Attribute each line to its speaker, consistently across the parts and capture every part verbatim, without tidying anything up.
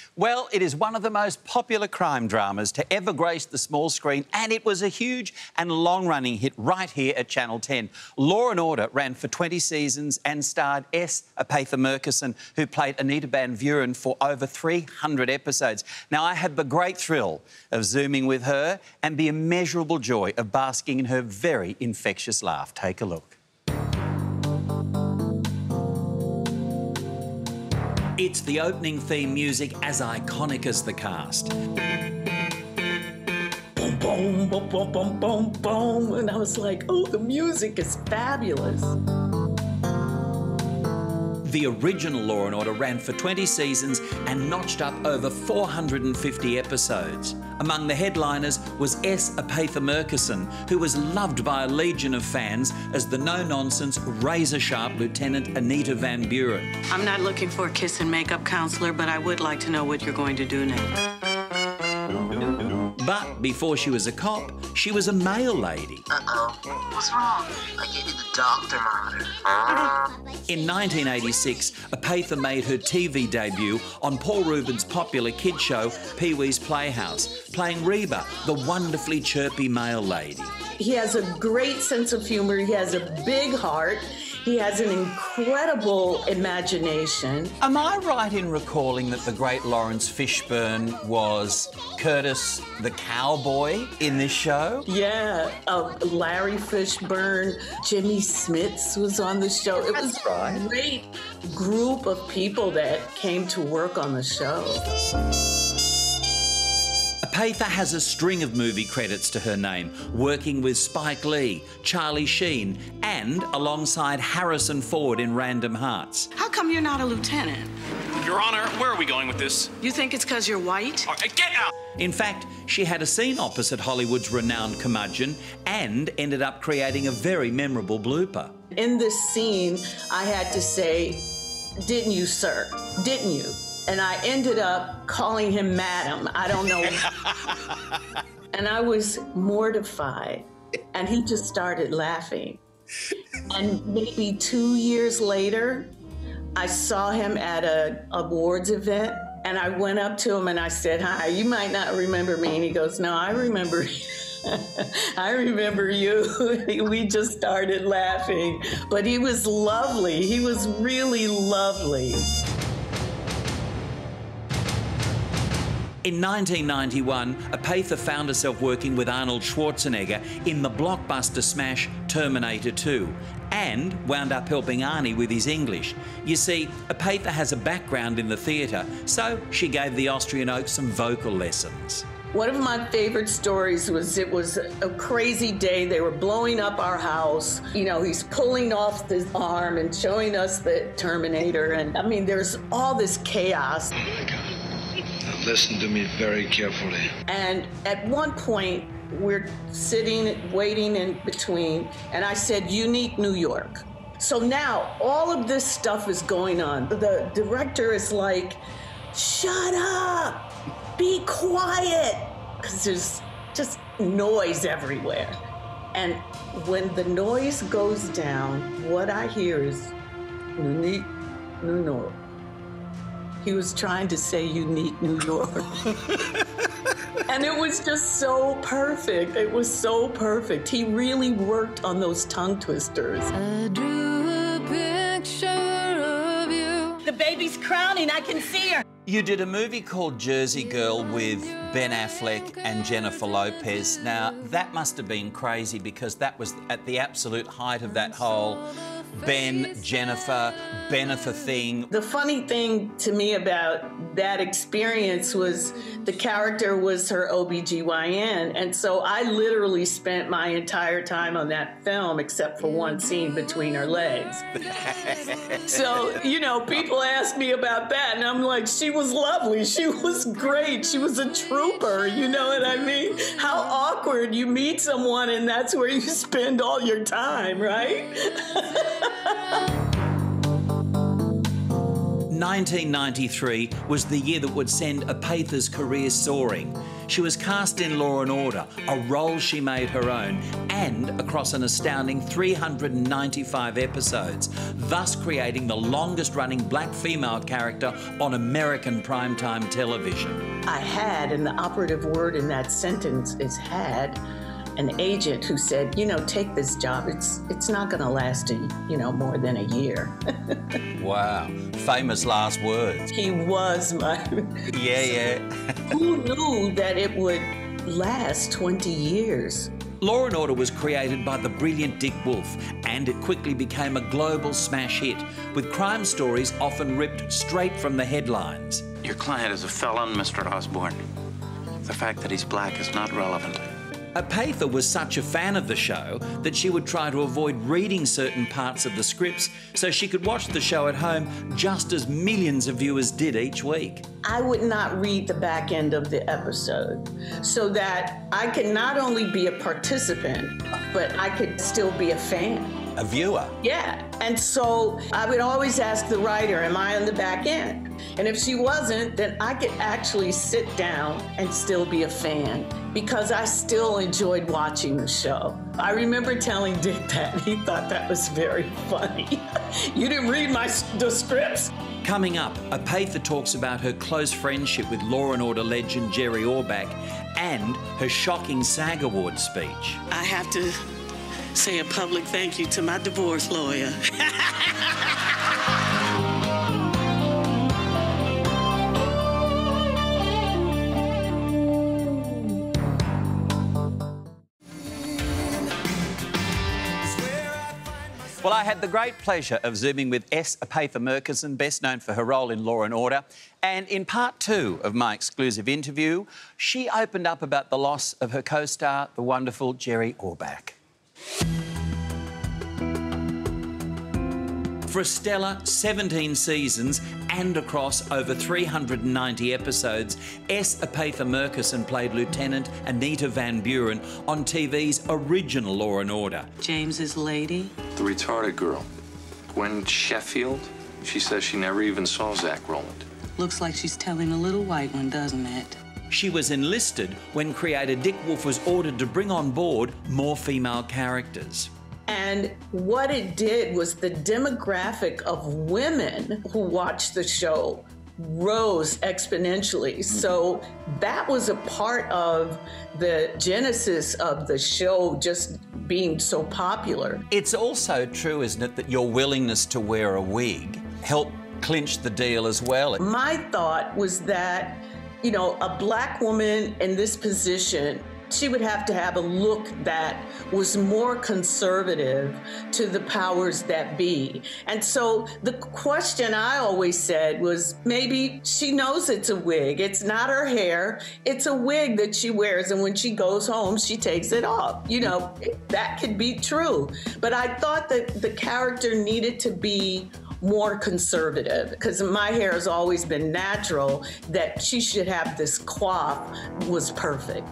Speaker 1: Well, it is one of the most popular crime dramas to ever grace the small screen, and it was a huge and long-running hit right here at Channel ten. Law and Order ran for twenty seasons and starred S. Epatha Merkerson, who played Anita Van Vuren for over three hundred episodes. Now, I had the great thrill of Zooming with her and the immeasurable joy of basking in her very infectious laugh. Take a look. It's the opening theme music as iconic as the cast.
Speaker 2: Boom, boom, boom, boom, boom, boom, boom. And I was like, oh, the music is fabulous.
Speaker 1: The original Law and Order ran for twenty seasons and notched up over four hundred fifty episodes. Among the headliners was S. Epatha Merkerson, who was loved by a legion of fans as the no-nonsense, razor-sharp Lieutenant Anita Van Vuren.
Speaker 3: I'm not looking for a kiss and makeup counselor, but I would like to know what you're going to do next.
Speaker 1: But before she was a cop, she was a mail lady.
Speaker 4: Uh-oh. What's wrong? I gave you the dog thermometer.
Speaker 1: In nineteen eighty-six, Epatha made her T V debut on Paul Rubin's popular kid show, Pee-wee's Playhouse, playing Reba, the wonderfully chirpy mail lady.
Speaker 2: He has a great sense of humor. He has a big heart. He has an incredible imagination.
Speaker 1: Am I right in recalling that the great Lawrence Fishburne was Curtis the cowboy in this show?
Speaker 2: Yeah, uh, Larry Fishburne, Jimmy Smits was on the show. It was a great group of people that came to work on the show.
Speaker 1: Epatha has a string of movie credits to her name, working with Spike Lee, Charlie Sheen, and alongside Harrison Ford in Random Hearts.
Speaker 3: How come you're not a lieutenant?
Speaker 5: Your Honor, where are we going with this?
Speaker 3: You think it's because you're white?
Speaker 5: All right, get out!
Speaker 1: In fact, she had a scene opposite Hollywood's renowned curmudgeon and ended up creating a very memorable blooper.
Speaker 2: In this scene, I had to say, "Didn't you, sir? Didn't you?" And I ended up calling him Madam. I don't know. And I was mortified. And he just started laughing. And maybe two years later, I saw him at an awards event. And I went up to him and I said, "Hi, you might not remember me." And he goes, "No, I remember you. I remember you." We just started laughing. But he was lovely. He was really lovely.
Speaker 1: In nineteen ninety-one, Epatha found herself working with Arnold Schwarzenegger in the blockbuster smash Terminator two and wound up helping Arnie with his English. You see, Epatha has a background in the theatre, so she gave the Austrian Oak some vocal lessons.
Speaker 2: One of my favorite stories was it was a crazy day. They were blowing up our house. You know, he's pulling off his arm and showing us the Terminator. And I mean, there's all this chaos.
Speaker 6: Oh my God. Now listen to me very carefully. And
Speaker 2: at one point, we're sitting, waiting in between, and I said, "Unique New York." So now all of this stuff is going on. The director is like, "Shut up, be quiet," because there's just noise everywhere. And when the noise goes down, what I hear is, "Unique New York." He was trying to say unique New York. And it was just so perfect. It was so perfect. He really worked on those tongue twisters.
Speaker 7: I drew a picture of you.
Speaker 8: The baby's crowning, I can see her.
Speaker 1: You did a movie called Jersey Girl with Ben Affleck and Jennifer Lopez. Now, that must have been crazy because that was at the absolute height of that whole Ben, Jennifer, Bennifer thing.
Speaker 2: The funny thing to me about that experience was the character was her O B G Y N, and so I literally spent my entire time on that film except for one scene between her legs. So, you know, people ask me about that, and I'm like, she was lovely, she was great, she was a trooper, you know what I mean? How awkward, you meet someone and that's where you spend all your time, right?
Speaker 1: nineteen ninety-three was the year that would send Epatha's career soaring. She was cast in Law and Order, a role she made her own, and across an astounding three hundred ninety-five episodes, thus creating the longest-running black female character on American primetime television.
Speaker 2: I had, and the operative word in that sentence is had, an agent who said, you know, take this job. It's it's not going to last, a, you know, more than a year.
Speaker 1: Wow. Famous last words.
Speaker 2: He was my...
Speaker 1: Yeah, yeah.
Speaker 2: Who knew that it would last twenty years?
Speaker 1: Law and Order was created by the brilliant Dick Wolf, and it quickly became a global smash hit, with crime stories often ripped straight from the headlines.
Speaker 9: Your client is a felon, Mister Osborne. The fact that he's black is not relevant.
Speaker 1: Epatha was such a fan of the show that she would try to avoid reading certain parts of the scripts so she could watch the show at home just as millions of viewers did each week.
Speaker 2: I would not read the back end of the episode so that I could not only be a participant, but I could still be a fan.
Speaker 1: A viewer?
Speaker 2: Yeah. And so I would always ask the writer, am I on the back end? And if she wasn't, then I could actually sit down and still be a fan because I still enjoyed watching the show. I remember telling Dick that. He thought that was very funny. You didn't read my the scripts?
Speaker 1: Coming up, Epatha talks about her close friendship with Law and Order legend Jerry Orbach and her shocking SAG Award speech.
Speaker 3: I have to say a public thank you to my divorce lawyer.
Speaker 1: Well, I had the great pleasure of Zooming with S. Epatha Merkerson, best known for her role in Law and Order. And in part two of my exclusive interview, she opened up about the loss of her co-star, the wonderful Jerry Orbach. For a stellar seventeen seasons and across over three hundred ninety episodes, S. Epatha Merkerson played Lieutenant Anita Van Buren on T V's original Law and Order.
Speaker 3: James's lady?
Speaker 9: The retarded girl, Gwen Sheffield, she says she never even saw Zach Rowland.
Speaker 3: Looks like she's telling a little white one, doesn't it?
Speaker 1: She was enlisted when creator Dick Wolf was ordered to bring on board more female characters.
Speaker 2: And what it did was the demographic of women who watched the show rose exponentially. So that was a part of the genesis of the show just being so popular.
Speaker 1: It's also true, isn't it, that your willingness to wear a wig helped clinch the deal as well?
Speaker 2: My thought was that, you know, a black woman in this position, she would have to have a look that was more conservative to the powers that be. And so the question I always said was, maybe she knows it's a wig. It's not her hair. It's a wig that she wears, and when she goes home, she takes it off. You know, that could be true. But I thought that the character needed to be more conservative, because my hair has always been natural. That she should have this coif was perfect.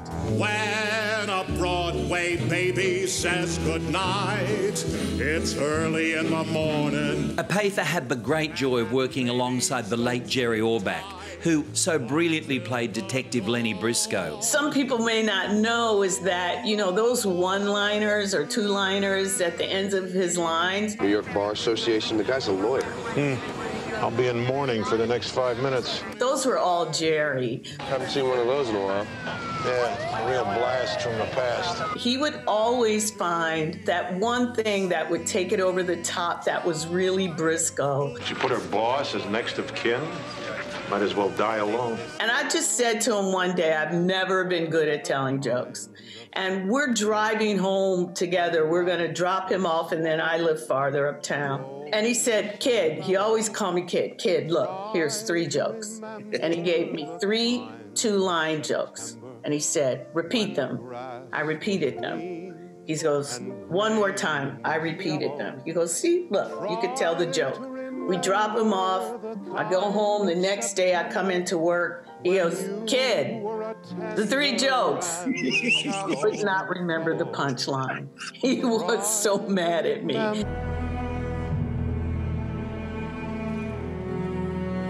Speaker 10: When a Broadway baby says goodnight, it's early in the morning.
Speaker 1: Epatha had the great joy of working alongside the late Jerry Orbach, who so brilliantly played Detective Lenny Briscoe.
Speaker 2: Some people may not know is that, you know, those one-liners or two-liners at the ends of his lines.
Speaker 11: New York Bar Association, the guy's a lawyer.
Speaker 12: Hmm. I'll be in mourning for the next five minutes.
Speaker 2: Those were all Jerry.
Speaker 11: Haven't seen one of those in a while.
Speaker 12: Yeah, a real blast from the past.
Speaker 2: He would always find that one thing that would take it over the top that was really Briscoe.
Speaker 12: She put her boss as next of kin. Might as well die alone.
Speaker 2: And I just said to him one day, I've never been good at telling jokes. And we're driving home together. We're going to drop him off, and then I live farther uptown. And he said, kid, he always called me kid. Kid, look, here's three jokes. And he gave me three two-line jokes. And he said, repeat them. I repeated them. He goes, one more time. I repeated them. He goes, see, look, you could tell the joke. We drop him off. I go home. The next day I come into work. He goes, kid, the three jokes. He could not remember the punchline. He was so mad at me.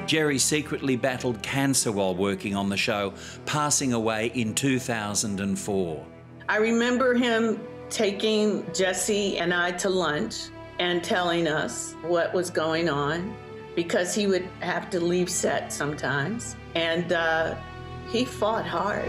Speaker 1: Jerry secretly battled cancer while working on the show, passing away in two thousand four.
Speaker 2: I remember him taking Jesse and I to lunch and telling us what was going on, because he would have to leave set sometimes. And uh, he fought hard.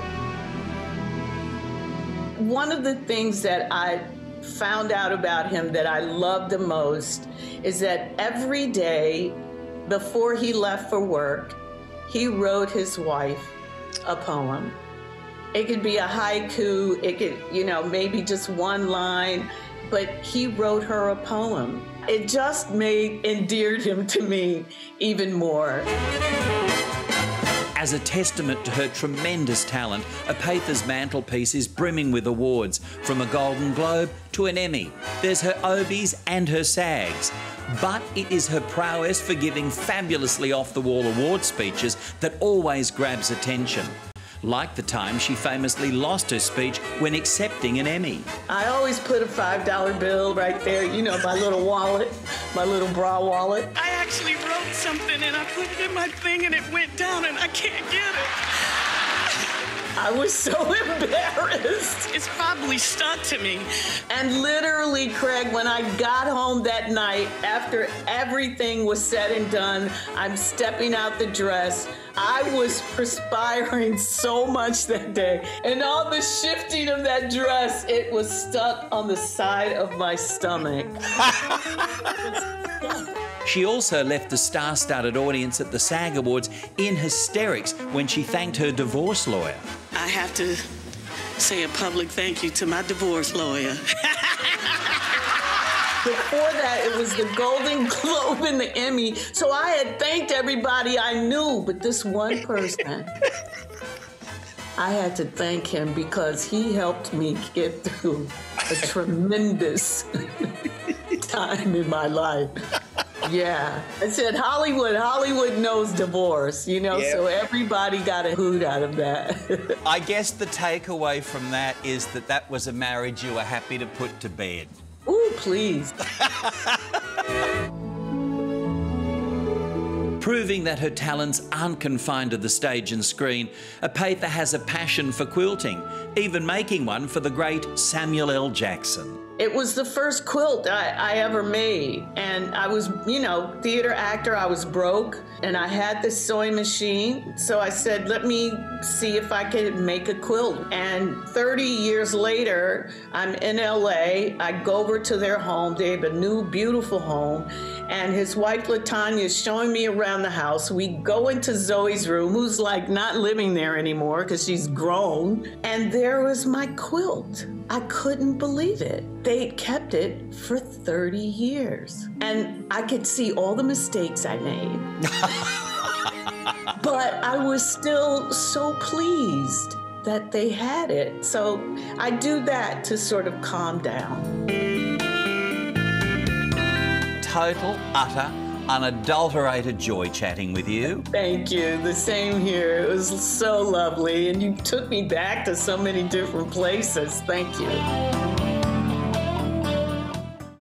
Speaker 2: One of the things that I found out about him that I loved the most is that every day before he left for work, he wrote his wife a poem. It could be a haiku, it could, you know, maybe just one line, but he wrote her a poem. It just made, endeared him to me even more.
Speaker 1: As a testament to her tremendous talent, Epatha's mantelpiece is brimming with awards, from a Golden Globe to an Emmy. There's her Obies and her SAGs. But it is her prowess for giving fabulously off-the-wall award speeches that always grabs attention. Like the time she famously lost her speech when accepting an Emmy.
Speaker 2: I always put a five dollar bill right there, you know, my little wallet, my little bra wallet.
Speaker 3: I actually wrote something and I put it in my thing and it went down and I can't get it.
Speaker 2: I was so embarrassed.
Speaker 3: It's probably stuck to me.
Speaker 2: And literally, Craig, when I got home that night, after everything was said and done, I'm stepping out the dress. I was perspiring so much that day. And all the shifting of that dress, it was stuck on the side of my stomach.
Speaker 1: She also left the star-studded audience at the SAG Awards in hysterics when she thanked her divorce lawyer.
Speaker 3: I have to say a public thank you to my divorce lawyer.
Speaker 2: Before that, it was the Golden Globe and the Emmy. So I had thanked everybody I knew, but this one person, I had to thank him because he helped me get through a tremendous time in my life. Yeah. I said, Hollywood, Hollywood knows divorce, you know, yep. So everybody got a hoot out of that.
Speaker 1: I guess the takeaway from that is that that was a marriage you were happy to put to bed.
Speaker 2: Ooh, please.
Speaker 1: Proving that her talents aren't confined to the stage and screen, Epatha has a passion for quilting, even making one for the great Samuel L. Jackson.
Speaker 2: It was the first quilt I, I ever made. And I was, you know, theater actor, I was broke, and I had this sewing machine. So I said, let me see if I could make a quilt. And thirty years later, I'm in L A. I go over to their home. They have a new, beautiful home. And his wife, LaTanya, is showing me around the house. We go into Zoe's room, who's like not living there anymore because she's grown. And there was my quilt. I couldn't believe it. They'd kept it for thirty years. And I could see all the mistakes I made. But I was still so pleased that they had it. So I do that to sort of calm down.
Speaker 1: Total, utter, unadulterated joy chatting with you.
Speaker 2: Thank you. The same here. It was so lovely. And you took me back to so many different places. Thank you.